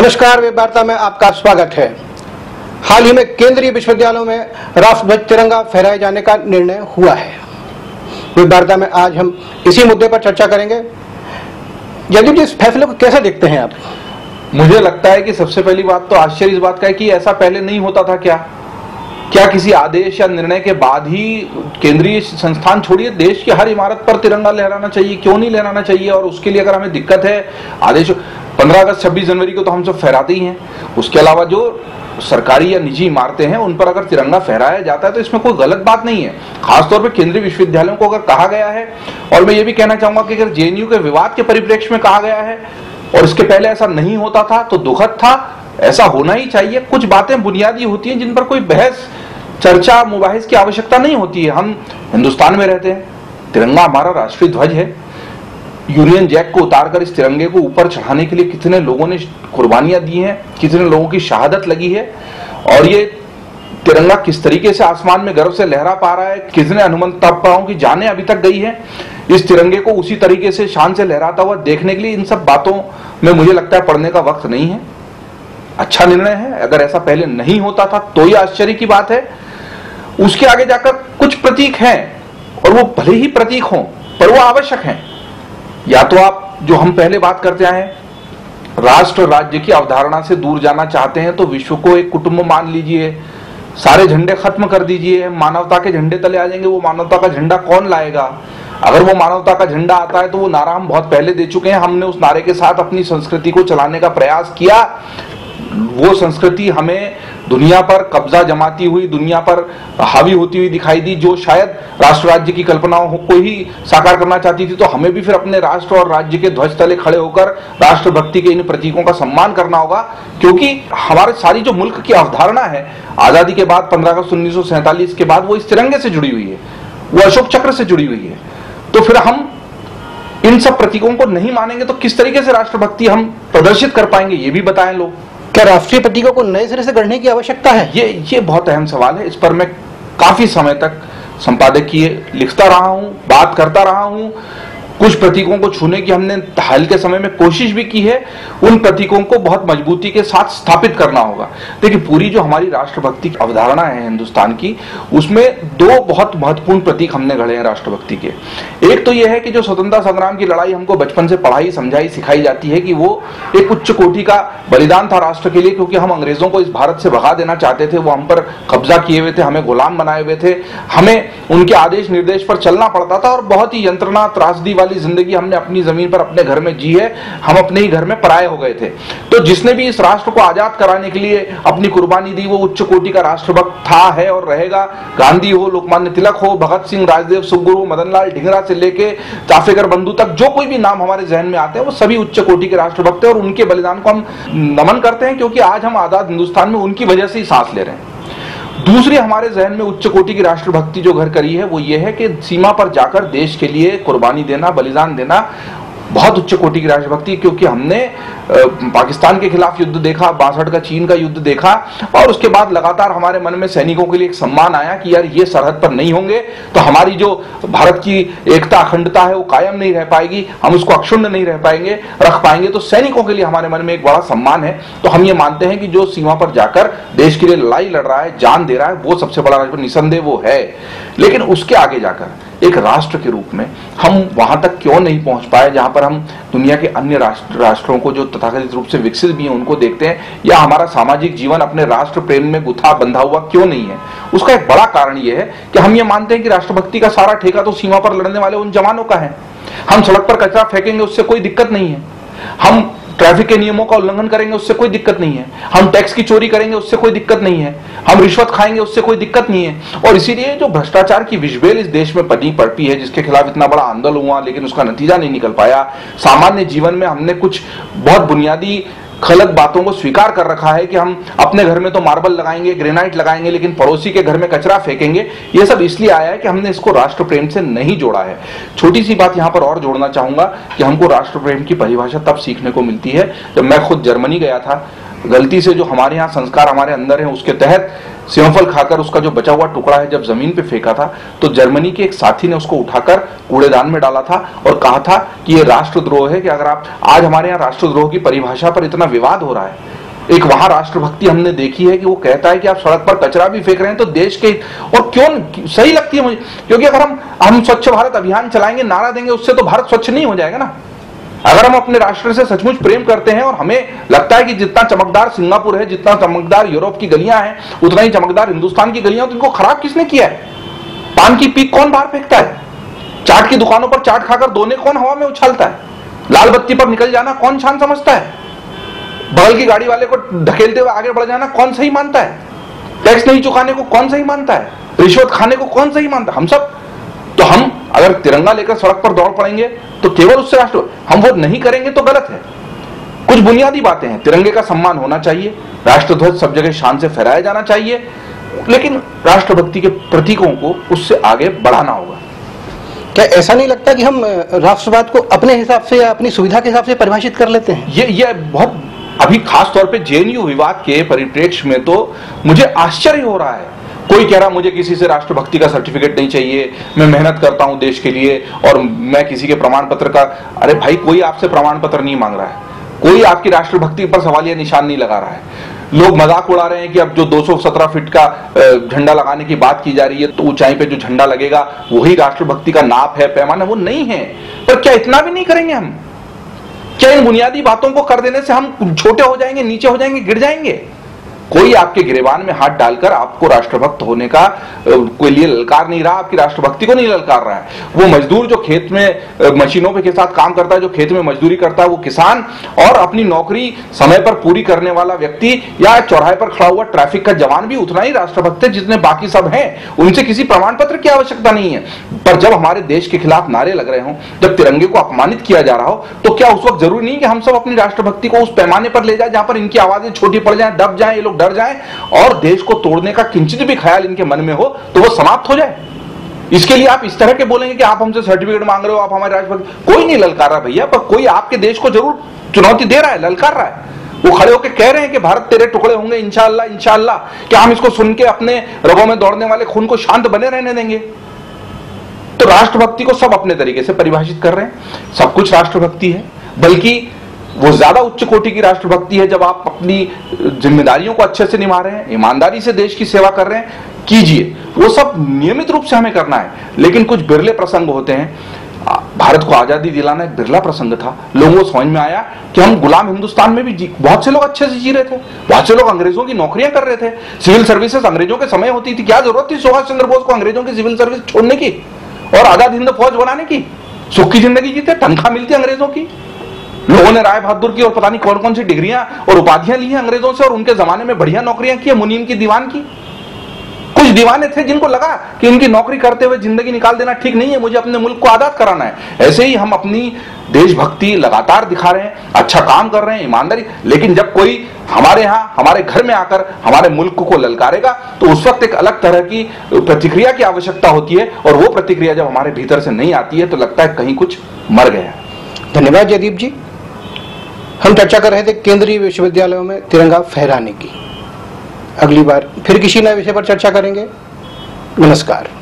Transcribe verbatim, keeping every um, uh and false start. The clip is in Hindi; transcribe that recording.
नमस्कार, वेब वार्ता में आपका स्वागत है। हाल ही में केंद्रीय विश्वविद्यालयों में राष्ट्रध्वज तिरंगा फहराए जाने का निर्णय हुआ है। वेब वार्ता में आज हम इसी मुद्दे पर चर्चा करेंगे। जदीप जी, इस फैसले को कैसे देखते हैं आप? मुझे लगता है कि सबसे पहली बात तो आश्चर्य इस बात का है कि ऐसा पहले नहीं होता था। क्या क्या किसी आदेश या निर्णय के बाद ही केंद्रीय संस्थान छोड़िए देश की हर इमारत पर तिरंगा लहराना चाहिए? क्यों नहीं लहराना चाहिए? और उसके लिए अगर हमें दिक्कत है, आदेश पंद्रह अगस्त छब्बीस जनवरी को तो हम सब फहराते ही हैं। उसके अलावा जो सरकारी या निजी इमारतें हैं उन पर अगर तिरंगा फहराया जाता है तो इसमें कोई गलत बात नहीं है। खासतौर पर केंद्रीय विश्वविद्यालयों को अगर कहा गया है, और मैं ये भी कहना चाहूंगा कि अगर जेएनयू के विवाद के परिप्रेक्ष्य में कहा गया है और इसके पहले ऐसा नहीं होता था तो दुखद था, ऐसा होना ही चाहिए। कुछ बातें बुनियादी होती हैं जिन पर कोई बहस, चर्चा, मुबाहिस की आवश्यकता नहीं होती है। हम हिंदुस्तान में रहते हैं, तिरंगा हमारा राष्ट्रीय ध्वज है। यूनियन जैक को उतारकर इस तिरंगे को ऊपर चढ़ाने के लिए कितने लोगों ने कुर्बानियां दी हैं, कितने लोगों की शहादत लगी है, और ये तिरंगा किस तरीके से आसमान में गर्व से लहरा पा रहा है, कितने हनुमंतप्पाओं की जानें अभी तक गई हैं इस तिरंगे को उसी तरीके से शान से लहराता हुआ देखने के लिए। इन सब बातों में मुझे लगता है पढ़ने का वक्त नहीं है। अच्छा निर्णय है, अगर ऐसा पहले नहीं होता था तो ये आश्चर्य की बात है। उसके आगे जाकर कुछ प्रतीक हैं, और वो भले ही प्रतीक हों पर वो आवश्यक हैं। या तो आप, जो हम पहले बात करते आए हैं, राष्ट्र राज्य की अवधारणा से दूर जाना चाहते हैं तो विश्व को एक कुटुंब मान लीजिए, सारे झंडे खत्म कर दीजिए, मानवता के झंडे तले आ जाएंगे। वो मानवता का झंडा कौन लाएगा? अगर वो मानवता का झंडा आता है तो वो नारा हम बहुत पहले दे चुके हैं। हमने उस नारे के साथ अपनी संस्कृति को चलाने का प्रयास किया। वो संस्कृति हमें दुनिया पर कब्जा जमाती हुई, दुनिया पर हावी होती हुई दिखाई दी, जो शायद राष्ट्र राज्य की कल्पनाओं को ही साकार करना चाहती थी। तो हमें भी फिर अपने राष्ट्र और राज्य के ध्वज तले खड़े होकर राष्ट्रभक्ति के इन प्रतीकों का सम्मान करना होगा, क्योंकि हमारे सारी जो मुल्क की अवधारणा है आजादी के बाद, पंद्रह अगस्त उन्नीस सौ सैंतालीस के बाद, वो इस तिरंगे से जुड़ी हुई है, वो अशोक चक्र से जुड़ी हुई है। तो फिर हम इन सब प्रतीकों को नहीं मानेंगे तो किस तरीके से राष्ट्रभक्ति हम प्रदर्शित कर पाएंगे, ये भी बताएं लोग। क्या राष्ट्रीय प्रतीकों को नए सिरे से गढ़ने की आवश्यकता है? ये ये बहुत अहम सवाल है। इस पर मैं काफी समय तक संपादकीय लिखता रहा हूं, बात करता रहा हूं। कुछ प्रतीकों को छूने की हमने हाल के समय में कोशिश भी की है। उन प्रतीकों को बहुत मजबूती के साथ स्थापित करना होगा। देखिए, पूरी जो हमारी राष्ट्रभक्ति की अवधारणा है हिंदुस्तान की, उसमें दो बहुत महत्वपूर्ण प्रतीक हमने गढ़े हैं राष्ट्रभक्ति के। एक तो यह है कि जो स्वतंत्रता संग्राम की लड़ाई हमको बचपन से पढ़ाई, समझाई, सिखाई जाती है कि वो एक उच्च कोटि का बलिदान था राष्ट्र के लिए, क्योंकि हम अंग्रेजों को इस भारत से भगा देना चाहते थे। वो हम पर कब्जा किए हुए थे, हमें गुलाम बनाए हुए थे, हमें उनके आदेश निर्देश पर चलना पड़ता था, और बहुत ही यंत्रणा, त्रासदी वाली जिंदगी हमने अपनी जमीन पर अपने घर में जी है। हम अपने ही घर में पराये हो गए थे। तो जिसने भी इस राष्ट्र को आजाद कराने के लिए अपनी कुर्बानी दी वो उच्च कोटि का राष्ट्रभक्त था, है और रहेगा। गांधी हो, लोकमान्य तिलक हो, भगत सिंह, राजदेव, सुखगुरु, मदनलाल ढींगरा से लेके चाफेकर बंधु तक, जो कोई भी नाम हमारे जहन में आते हैं वो सभी उच्च कोटि के राष्ट्रभक्त हैं, और उनके बलिदान को हम नमन करते हैं, क्योंकि आज हम आजाद हिंदुस्तान में उनकी वजह से ही सांस ले रहे हैं। दूसरी हमारे जहन में उच्च कोटि की राष्ट्रभक्ति जो घर करी है वो ये है कि सीमा पर जाकर देश के लिए कुर्बानी देना, बलिदान देना, बहुत उच्च कोटि की राष्ट्रभक्ति। क्योंकि हमने पाकिस्तान के खिलाफ युद्ध देखा, बासठ का चीन का युद्ध देखा, और उसके बाद लगातार हमारे मन में सैनिकों के लिए एक सम्मान आया कि यार ये सरहद पर नहीं होंगे तो हमारी जो भारत की एकता, अखंडता है वो कायम नहीं रह पाएगी, हम उसको अक्षुण्ण नहीं रह पाएंगे, रख पाएंगे। तो सैनिकों के लिए हमारे मन में एक बड़ा सम्मान है। तो हम ये मानते हैं कि जो सीमा पर जाकर देश के लिए लड़ाई लड़ रहा है, जान दे रहा है, वो सबसे बड़ा राष्ट्र, निसंदेह वो है। लेकिन उसके आगे जाकर एक राष्ट्र के रूप में हम वहां तक क्यों नहीं पहुंच पाए जहां पर हम दुनिया के अन्य राष्ट्र राष्ट्रों को जो तथाकथित रूप से विकसित भी हैं उनको देखते हैं, या हमारा सामाजिक जीवन अपने राष्ट्र प्रेम में गुथा बंधा हुआ क्यों नहीं है? उसका एक बड़ा कारण यह है कि हम ये मानते हैं कि राष्ट्रभक्ति का सारा ठेका तो सीमा पर लड़ने वाले उन जवानों का है। हम सड़क पर कचरा फेंकेंगे उससे कोई दिक्कत नहीं है, हम ट्रैफिक के नियमों का उल्लंघन करेंगे उससे कोई दिक्कत नहीं है, हम टैक्स की चोरी करेंगे उससे कोई दिक्कत नहीं है, हम रिश्वत खाएंगे उससे कोई दिक्कत नहीं है। और इसीलिए जो भ्रष्टाचार की विषबेल इस देश में पली पड़ती है, जिसके खिलाफ इतना बड़ा आंदोलन हुआ लेकिन उसका नतीजा नहीं निकल पाया, सामान्य जीवन में हमने कुछ बहुत बुनियादी गलत बातों को स्वीकार कर रखा है कि हम अपने घर में तो मार्बल लगाएंगे, ग्रेनाइट लगाएंगे, लेकिन पड़ोसी के घर में कचरा फेंकेंगे। ये सब इसलिए आया है कि हमने इसको राष्ट्र प्रेम से नहीं जोड़ा है। छोटी सी बात यहां पर और जोड़ना चाहूंगा कि हमको राष्ट्र प्रेम की परिभाषा तब सीखने को मिलती है जब मैं खुद जर्मनी गया था। गलती से जो हमारे यहाँ संस्कार हमारे अंदर है उसके तहत सेवफल खाकर उसका जो बचा हुआ टुकड़ा है जब जमीन पे फेंका था तो जर्मनी के एक साथी ने उसको उठाकर कूड़ेदान में डाला था और कहा था कि ये राष्ट्रद्रोह है, कि अगर आप आज हमारे यहाँ राष्ट्रद्रोह की परिभाषा पर इतना विवाद हो रहा है एक वहां राष्ट्रभक्ति हमने देखी है कि वो कहता है कि आप सड़क पर कचरा भी फेंक रहे हैं तो देश के, और क्यों सही लगती है मुझे, क्योंकि अगर हम हम स्वच्छ भारत अभियान चलाएंगे, नारा देंगे, उससे तो भारत स्वच्छ नहीं हो जाएगा ना। अगर हम अपने राष्ट्र से सचमुच प्रेम करते हैं और हमें लगता है कि जितना चमकदार सिंगापुर है, जितना चमकदार यूरोप की गलियां हैं, उतना ही चमकदार हिंदुस्तान की गलियां, तो इनको खराब किसने किया है? पान की पीक कौन बाहर फेंकता है? चाट की दुकानों पर चाट खाकर दोने कौन हवा में उछालता है? लाल बत्ती पर निकल जाना कौन शान समझता है? बगल की गाड़ी वाले को धकेलते हुए आगे बढ़ जाना कौन सही मानता है? टैक्स नहीं चुकाने को कौन सही मानता है? रिश्वत खाने को कौन सही मानता है? हम सब। तो हम अगर तिरंगा लेकर सड़क पर दौड़ पड़ेंगे तो केवल उससे राष्ट्र, हम वो नहीं करेंगे तो गलत है। कुछ बुनियादी बातें हैं, तिरंगे का सम्मान होना चाहिए, राष्ट्रध्वज सब जगह शान से फहराया जाना चाहिए, लेकिन राष्ट्रभक्ति के प्रतीकों को उससे आगे बढ़ाना होगा। क्या ऐसा नहीं लगता कि हम राष्ट्रवाद को अपने हिसाब से या अपनी सुविधा के हिसाब से परिभाषित कर लेते हैं? ये ये बहुत, अभी खास तौर पे जेएनयू विवाद के परिप्रेक्ष्य में तो मुझे आश्चर्य हो रहा है। कोई कह रहा मुझे किसी से राष्ट्रभक्ति का सर्टिफिकेट नहीं चाहिए, मैं मेहनत करता हूं देश के लिए और मैं किसी के प्रमाण पत्र का, अरे भाई कोई आपसे प्रमाण पत्र नहीं मांग रहा है, कोई आपकी राष्ट्रभक्ति पर सवालिया निशान नहीं लगा रहा है। लोग मजाक उड़ा रहे हैं कि अब जो दो सौ सत्रह फीट का झंडा लगाने की बात की जा रही है, तो ऊंचाई पे जो झंडा लगेगा वही राष्ट्रभक्ति का नाप है, पैमाना, वो नहीं है। पर क्या इतना भी नहीं करेंगे हम? क्या इन बुनियादी बातों को कर देने से हम छोटे हो जाएंगे, नीचे हो जाएंगे, गिर जाएंगे? कोई आपके गिरेबान में हाथ डालकर आपको राष्ट्रभक्त होने का कोई लिए ललकार नहीं रहा, आपकी राष्ट्रभक्ति को नहीं ललकार रहा है। वो मजदूर जो खेत में मशीनों के साथ काम करता है, जो खेत में मजदूरी करता है, वो किसान, और अपनी नौकरी समय पर पूरी करने वाला व्यक्ति या चौराहे पर खड़ा हुआ ट्रैफिक का जवान भी उतना ही राष्ट्रभक्त है जितने बाकी सब हैं। उनसे किसी प्रमाण पत्र की आवश्यकता नहीं है। पर जब हमारे देश के खिलाफ नारे लग रहे हों, जब तिरंगे को अपमानित किया जा रहा हो, तो क्या उस वक्त जरूरी नहीं कि हम सब अपनी राष्ट्रभक्ति को उस पैमाने पर ले जाए जहां पर इनकी आवाजें छोटी पड़ जाए, दब जाए, ये लोग डर जाए और देश को तोड़ने का किंचित भी ख्याल इनके मन में हो तो वो समाप्त हो जाए? इसके लिए आप इस तरह के बोलेंगे कि आप हमसे सर्टिफिकेट मांग रहे हो, आप हमारे राष्ट्रभक्त, कोई नहीं ललकार रहा भैया, पर कोई आपके देश को जरूर चुनौती दे रहा है, ललकार रहा है। वो खड़े होकर कह रहे हैं कि भारत तेरे टुकड़े होंगे इंशाअल्लाह, इंशाअल्लाह। क्या हम इसको सुन के अपने रगों में दौड़ने वाले खून को शांत बने रहने देंगे? तो राष्ट्रभक्ति को सब अपने तरीके से परिभाषित कर रहे हैं, सब कुछ राष्ट्रभक्ति है, बल्कि वो ज्यादा उच्च कोटि की राष्ट्रभक्ति है जब आप अपनी जिम्मेदारियों को अच्छे से निभा रहे हैं, ईमानदारी से देश की सेवा कर रहे हैं, कीजिए। वो सब नियमित रूप से हमें करना है। लेकिन कुछ बिरले प्रसंग होते हैं। भारत को आजादी दिलाना एक बिरला प्रसंग था। लोगों को समझ में आया कि हम गुलाम हिंदुस्तान में भी जी, बहुत से लोग अच्छे से जी रहे थे, बहुत से लोग अंग्रेजों की नौकरियां कर रहे थे, सिविल सर्विसेज अंग्रेजों के समय होती थी। क्या जरूरत थी सुभाष चंद्र बोस को अंग्रेजों की सिविल सर्विस छोड़ने की और आजाद हिंद फौज बनाने की? सुख की जिंदगी जीते, तनख्वाह मिलती अंग्रेजों की। लोगों ने राय बहादुर की और पता नहीं कौन कौन सी डिग्रियां और उपाधियां ली हैं अंग्रेजों से, और उनके जमाने में बढ़िया नौकरियां की, मुनीम की, दीवान की। कुछ दीवाने थे जिनको लगा कि इनकी नौकरी करते हुए जिंदगी निकाल देना ठीक नहीं है, मुझे अपने मुल्क को आजाद कराना है। ऐसे ही हम अपनी देशभक्ति लगातार दिखा रहे हैं, अच्छा काम कर रहे हैं, ईमानदारी। लेकिन जब कोई हमारे यहाँ हमारे घर में आकर हमारे मुल्क को ललकारेगा तो उस वक्त एक अलग तरह की प्रतिक्रिया की आवश्यकता होती है, और वो प्रतिक्रिया जब हमारे भीतर से नहीं आती है तो लगता है कहीं कुछ मर गया। धन्यवाद जयदीप जी। हम चर्चा कर रहे थे केंद्रीय विश्वविद्यालयों में तिरंगा फहराने की। अगली बार फिर किसी नए विषय पर चर्चा करेंगे। नमस्कार।